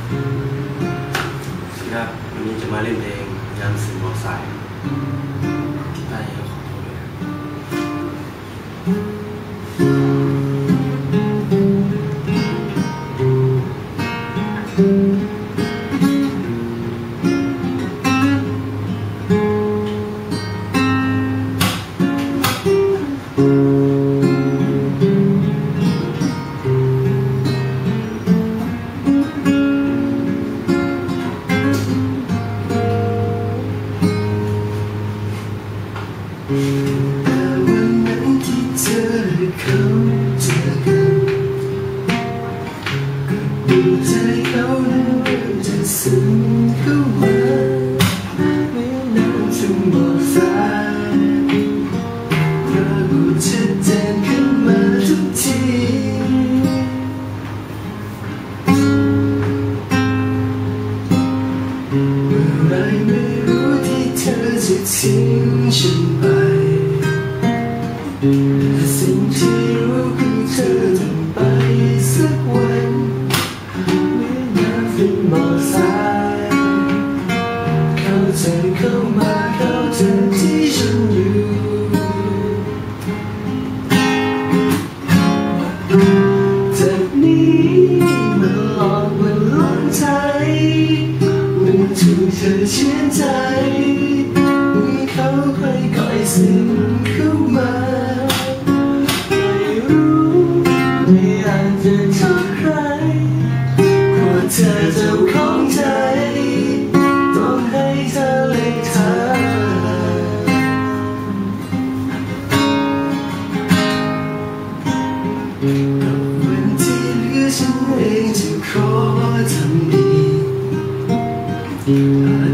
ครับวันนี้จะมาเล่นเพลงยามสื่อมอสายกีตาร์ขอโทษด้วยแต่วันนั้นที่เธอและเขาเจอกันก็ดูใจเขานั้นเริ่มจะซึมเข้ามาเหมือนน้ำชุ่มบ่อทรายปรากฏชัดเจนขึ้นมาทุกทีเมื่อไรไม่รู้ที่เธอจะทิ้งฉันไปแต่สิ่งที่รู้คือเธอต้องไปสักวันเหมือนน้ำฟินบ่อทรายเข้าใจเข้ามาเข้าใจที่ฉันอยู่จากนี้มันหลอกมันหลอนใจมันถูกเธอเชื่อใจเมื่อเขาค่อยๆซึมเข้ามาไม่รู้ไม่อาจจะโทษใครเพราะเธอเจ้าของใจต้องให้เธอเลือกทางกับวันที่เหลือฉันเองจะขอทำดี